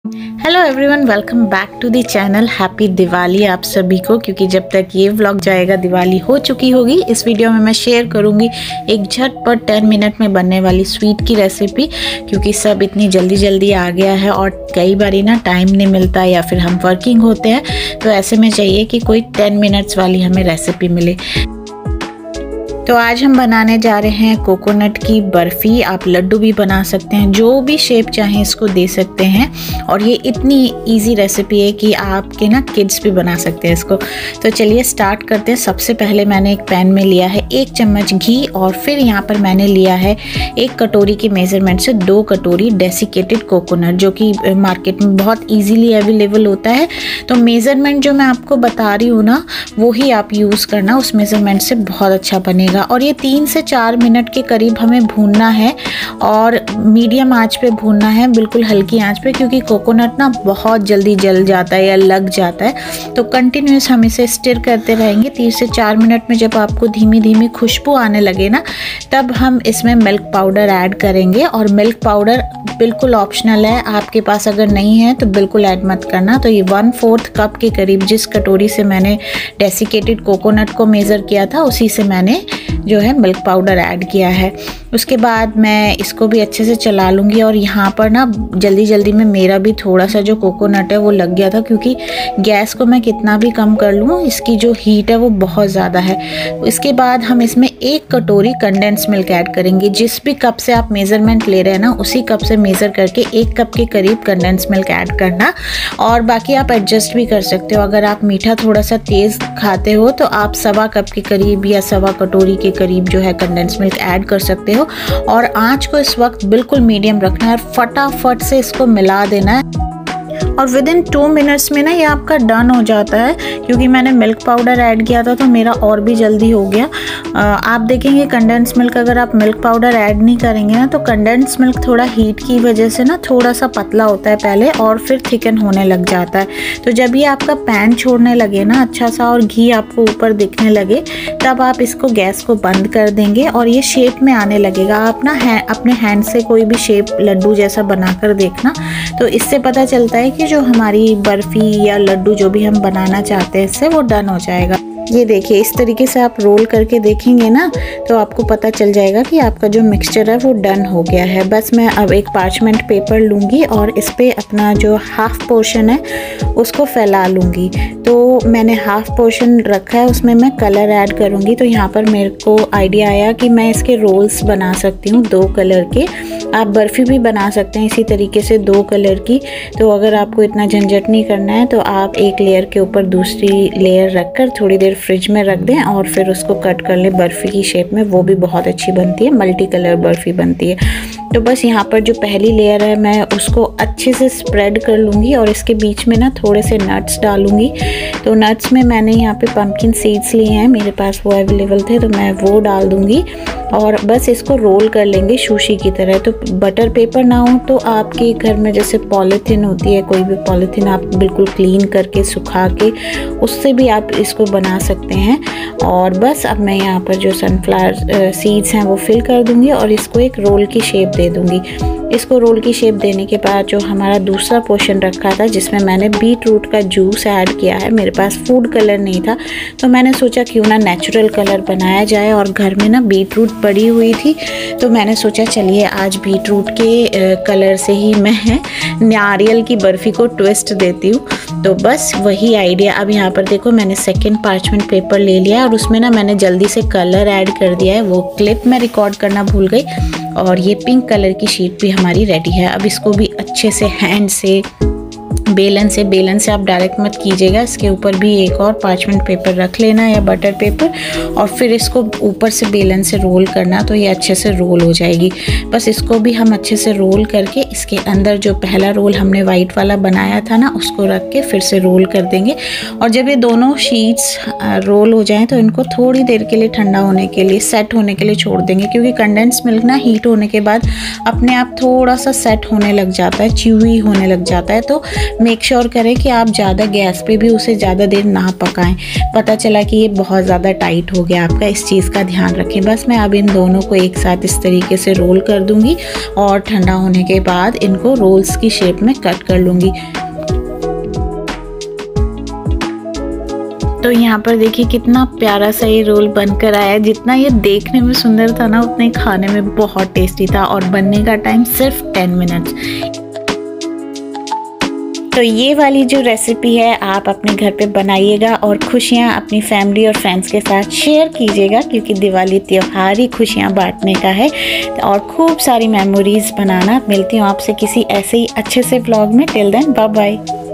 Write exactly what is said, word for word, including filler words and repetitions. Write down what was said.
Hello everyone, welcome back to the channel. Happy Diwali आप सभी को, क्योंकि जब तक ये व्लॉग जाएगा दिवाली हो चुकी होगी। इस वीडियो में मैं शेयर करूंगी एक झटपट टेन मिनट में बनने वाली स्वीट की रेसिपी, क्योंकि सब इतनी जल्दी जल्दी आ गया है और कई बारी ना टाइम नहीं मिलता या फिर हम वर्किंग होते हैं, तो ऐसे में चाहिए कि कोई टेन मिनट्स वाली हमें रेसिपी मिले। तो आज हम बनाने जा रहे हैं कोकोनट की बर्फ़ी। आप लड्डू भी बना सकते हैं, जो भी शेप चाहें इसको दे सकते हैं। और ये इतनी इजी रेसिपी है कि आपके ना किड्स भी बना सकते हैं इसको। तो चलिए स्टार्ट करते हैं। सबसे पहले मैंने एक पैन में लिया है एक चम्मच घी, और फिर यहाँ पर मैंने लिया है एक कटोरी के मेज़रमेंट से दो कटोरी डेसिकेटेड कोकोनट, जो कि मार्केट में बहुत ईजीली अवेलेबल होता है। तो मेज़रमेंट जो मैं आपको बता रही हूँ ना, वो ही आप यूज़ करना, उस मेज़रमेंट से बहुत अच्छा बनेगा। और ये तीन से चार मिनट के करीब हमें भूनना है, और मीडियम आंच पे भूनना है, बिल्कुल हल्की आंच पे, क्योंकि कोकोनट ना बहुत जल्दी जल जाता है या लग जाता है। तो कंटिन्यूस हम इसे स्टिर करते रहेंगे। तीन से चार मिनट में जब आपको धीमी धीमी खुशबू आने लगे ना, तब हम इसमें मिल्क पाउडर ऐड करेंगे। और मिल्क पाउडर बिल्कुल ऑप्शनल है, आपके पास अगर नहीं है तो बिल्कुल ऐड मत करना। तो ये वन फोर्थ कप के करीब, जिस कटोरी से मैंने डेसिकेटेड कोकोनट को मेज़र किया था, उसी से मैंने जो है मिल्क पाउडर ऐड किया है। उसके बाद मैं इसको भी अच्छे से चला लूँगी। और यहाँ पर ना जल्दी जल्दी में मेरा भी थोड़ा सा जो कोकोनट है वो लग गया था, क्योंकि गैस को मैं कितना भी कम कर लूँ, इसकी जो हीट है वो बहुत ज़्यादा है। इसके बाद हम इसमें एक कटोरी कंडेंस मिल्क ऐड करेंगे। जिस भी कप से आप मेज़रमेंट ले रहे हैं ना, उसी कप से मेज़र करके एक कप के करीब कंडेंस मिल्क ऐड करना। और बाकी आप एडजस्ट भी कर सकते हो। अगर आप मीठा थोड़ा सा तेज़ खाते हो तो आप सवा कप के करीब या सवा कटोरी के करीब जो है कंडेंस मिल्क ऐड कर सकते हो। और आंच को इस वक्त बिल्कुल मीडियम रखना है और फटाफट से इसको मिला देना है। और विद इन टू मिनट्स में ना ये आपका डन हो जाता है, क्योंकि मैंने मिल्क पाउडर ऐड किया था तो मेरा और भी जल्दी हो गया। आ, आप देखेंगे कंडेंस मिल्क, अगर आप मिल्क पाउडर ऐड नहीं करेंगे ना, तो कंडेंस मिल्क थोड़ा हीट की वजह से ना थोड़ा सा पतला होता है पहले, और फिर थिकन होने लग जाता है। तो जब ये आपका पैन छोड़ने लगे ना अच्छा सा, और घी आपको ऊपर दिखने लगे, तब आप इसको गैस को बंद कर देंगे और ये शेप में आने लगेगा। आप ना है, अपने हैंड से कोई भी शेप लड्डू जैसा बनाकर देखना, तो इससे पता चलता है कि जो हमारी बर्फ़ी या लड्डू जो भी हम बनाना चाहते हैं, इससे वो डन हो जाएगा। ये देखिए, इस तरीके से आप रोल करके देखेंगे ना, तो आपको पता चल जाएगा कि आपका जो मिक्सचर है वो डन हो गया है। बस मैं अब एक पार्चमेंट पेपर लूँगी और इस पे अपना जो हाफ पोर्शन है उसको फैला लूँगी। तो मैंने हाफ पोर्शन रखा है, उसमें मैं कलर ऐड करूँगी। तो यहाँ पर मेरे को आइडिया आया कि मैं इसके रोल्स बना सकती हूँ दो कलर के। आप बर्फ़ी भी बना सकते हैं इसी तरीके से दो कलर की। तो अगर आपको इतना झंझट नहीं करना है तो आप एक लेयर के ऊपर दूसरी लेयर रखकर थोड़ी देर फ्रिज में रख दें, और फिर उसको कट कर लें बर्फ़ी की शेप में। वो भी बहुत अच्छी बनती है, मल्टी कलर बर्फ़ी बनती है। तो बस यहाँ पर जो पहली लेयर है मैं उसको अच्छे से स्प्रेड कर लूँगी, और इसके बीच में ना थोड़े से नट्स डालूँगी। तो नट्स में मैंने यहाँ पे पम्पकिन सीड्स लिए हैं, मेरे पास वो अवेलेबल थे, तो मैं वो डाल दूँगी। और बस इसको रोल कर लेंगे सुशी की तरह। तो बटर पेपर ना हो तो आपके घर में जैसे पॉलीथीन होती है, कोई भी पॉलीथीन आप बिल्कुल क्लीन करके सुखा के उससे भी आप इसको बना सकते हैं। और बस अब मैं यहाँ पर जो सनफ्लावर सीड्स हैं वो फिल कर दूँगी और इसको एक रोल की शेप दे दूँगी। इसको रोल की शेप देने के बाद जो हमारा दूसरा पोर्शन रखा था, जिसमें मैंने बीट रूट का जूस ऐड किया है, मेरे पास फूड कलर नहीं था, तो मैंने सोचा क्यों ना नेचुरल कलर बनाया जाए। और घर में ना बीट रूट पड़ी हुई थी, तो मैंने सोचा चलिए आज बीट रूट के कलर से ही मैं नारियल की बर्फ़ी को ट्विस्ट देती हूँ। तो बस वही आइडिया। अब यहाँ पर देखो, मैंने सेकेंड पार्चमेंट पेपर ले लिया और उसमें ना मैंने जल्दी से कलर ऐड कर दिया है। वो क्लिप मैं रिकॉर्ड करना भूल गई। और ये पिंक कलर की शीट भी हमारी रेडी है। अब इसको भी अच्छे से हैंड से, बेलन से बेलन से आप डायरेक्ट मत कीजिएगा, इसके ऊपर भी एक और पार्चमेंट पेपर रख लेना या बटर पेपर, और फिर इसको ऊपर से बेलन से रोल करना, तो ये अच्छे से रोल हो जाएगी। बस इसको भी हम अच्छे से रोल करके इसके अंदर जो पहला रोल हमने वाइट वाला बनाया था ना, उसको रख के फिर से रोल कर देंगे। और जब ये दोनों शीट्स रोल हो जाएं तो इनको थोड़ी देर के लिए ठंडा होने के लिए, सेट होने के लिए छोड़ देंगे, क्योंकि कंडेंस मिल्क ना हीट होने के बाद अपने आप थोड़ा सा सेट होने लग जाता है, च्यूई होने लग जाता है। तो मेक श्योर करें कि आप ज़्यादा गैस पे भी उसे ज़्यादा देर ना पकाएं। पता चला कि ये बहुत ज़्यादा टाइट हो गया आपका, इस चीज़ का ध्यान रखें। बस मैं अब इन दोनों को एक साथ इस तरीके से रोल कर दूंगी और ठंडा होने के बाद इनको रोल्स की शेप में कट कर लूँगी। तो यहाँ पर देखिए कितना प्यारा सा ये रोल बनकर आया है। जितना ये देखने में सुंदर था ना, उतना ही खाने में बहुत टेस्टी था और बनने का टाइम सिर्फ टेन मिनट्स। तो ये वाली जो रेसिपी है आप अपने घर पे बनाइएगा और खुशियाँ अपनी फैमिली और फ्रेंड्स के साथ शेयर कीजिएगा, क्योंकि दिवाली त्योहार ही खुशियाँ बांटने का है और खूब सारी मेमोरीज बनाना। मिलती हूँ आपसे किसी ऐसे ही अच्छे से व्लॉग में। Till then bye bye.